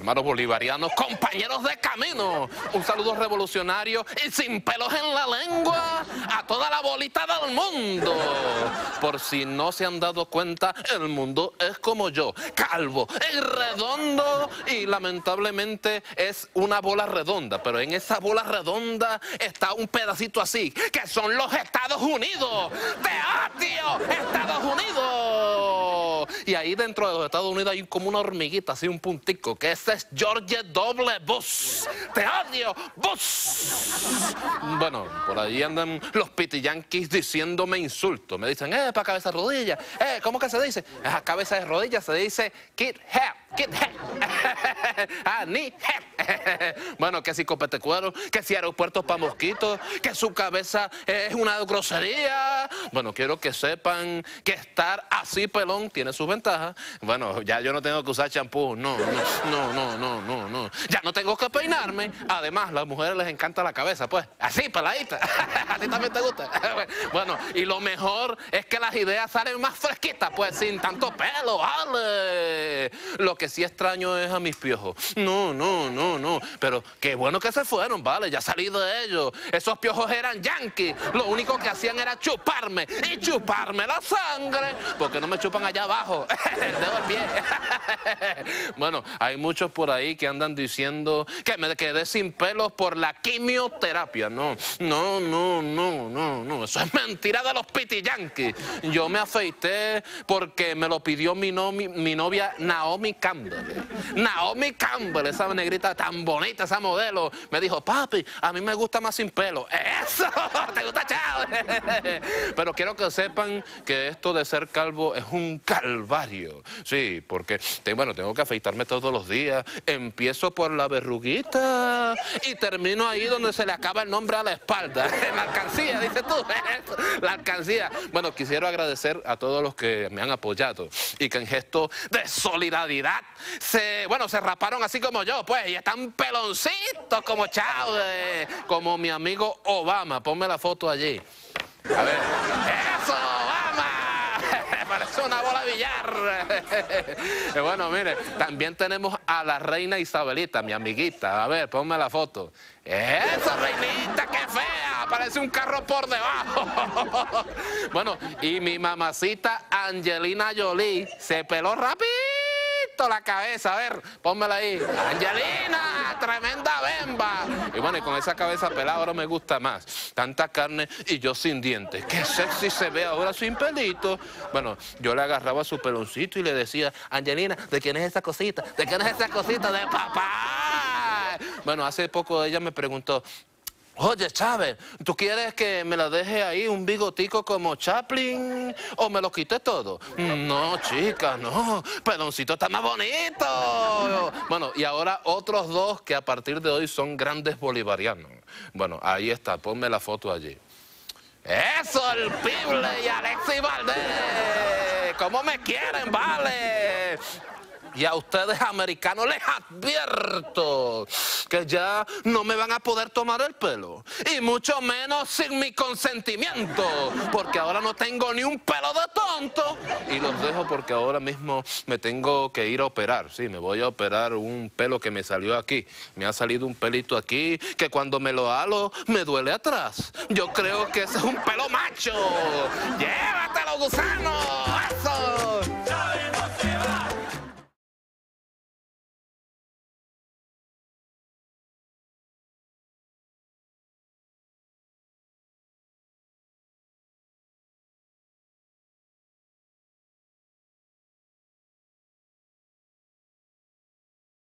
hermanos bolivarianos, compañeros de camino. Un saludo revolucionario y sin pelos en la lengua a toda la bolita del mundo. Por si no se han dado cuenta, el mundo es como yo, calvo y redondo, y lamentablemente es una bola redonda, pero en esa bola redonda está un pedacito así, que son los Estados Unidos. ¡Te odio, Estados Unidos! Y ahí dentro de los Estados Unidos hay como una hormiguita, así un puntico, que ese es George W. Bush. ¡Te odio, Bush! Bueno, por ahí andan los pitiyanquis diciéndome insultos. Me dicen, para cabeza de rodilla. ¿Cómo que se dice? A cabeza de rodilla se dice kid help, kid help. Ni help. Bueno, que si copete cuero, que si aeropuertos para mosquitos, que su cabeza es una grosería. Bueno, quiero que sepan que estar así pelón tiene sus ventajas. Bueno, ya yo no tengo que usar champú. No. Ya no tengo que peinarme. Además, a las mujeres les encanta la cabeza, pues. Así, peladita. A ti también te gusta. Bueno, y lo mejor es que las ideas salen más fresquitas, pues, sin tanto pelo, vale. Lo que sí extraño es a mis piojos. No. Pero qué bueno que se fueron, vale. Ya salí de ellos. Esos piojos eran yanquis. Lo único que hacían era chuparme. Y chuparme la sangre. Porque no me chupan allá abajo. El dedo del pie. Bueno, hay muchos por ahí que andan diciendo que me quedé sin pelos por la quimioterapia. No. Eso es mentira de los pitiyanquis. Yo me afeité porque me lo pidió mi novia Naomi Campbell. Naomi Campbell, esa negrita tan bonita, esa modelo, me dijo, papi, a mí me gusta más sin pelo. ¡Eso! ¿Te gusta, chao? Pero quiero que sepan que esto de ser calvo es un calvario. Sí, porque, tengo que afeitarme todos los días. Empiezo por la verruguita y termino ahí donde se le acaba el nombre a la espalda. La alcancía, dices tú. La alcancía. Bueno, quisiera agradecer a todos los que me han apoyado y que en gesto de solidaridad se raparon así como yo, pues, y están peloncitos como chao, como mi amigo Obama. Ponme la foto allí. A ver. ¡Eso, Obama! Parece una bola de billar. Bueno, mire, también tenemos a la reina Isabelita, mi amiguita. A ver, ponme la foto. ¡Esa reinita, qué fea! Parece un carro por debajo. Bueno, y mi mamacita Angelina Jolie se peló rapidito la cabeza. A ver, pónmela ahí. Angelina, tremenda bemba. Y bueno, y con esa cabeza pelada ahora me gusta más. Tanta carne y yo sin dientes. Qué sexy se ve ahora sin pelito. Bueno, yo le agarraba su peloncito y le decía, Angelina, ¿de quién es esa cosita? ¿De quién es esa cosita? ¡De papá! Bueno, hace poco ella me preguntó, oye, Chávez, ¿tú quieres que me la deje ahí un bigotico como Chaplin o me lo quite todo? No, chica, no. Peloncito está más bonito. Bueno, y ahora otros dos que a partir de hoy son grandes bolivarianos. Bueno, ahí está, ponme la foto allí. ¡Eso, el Pible y Alexis Valdés! ¿Cómo me quieren, vale? Y a ustedes, americanos, les advierto que ya no me van a poder tomar el pelo. Y mucho menos sin mi consentimiento. Porque ahora no tengo ni un pelo de tonto. Y los dejo porque ahora mismo me tengo que ir a operar. Sí, me voy a operar un pelo que me salió aquí. Me ha salido un pelito aquí que cuando me lo halo me duele atrás. Yo creo que ese es un pelo macho. ¡Llévatelo, gusano!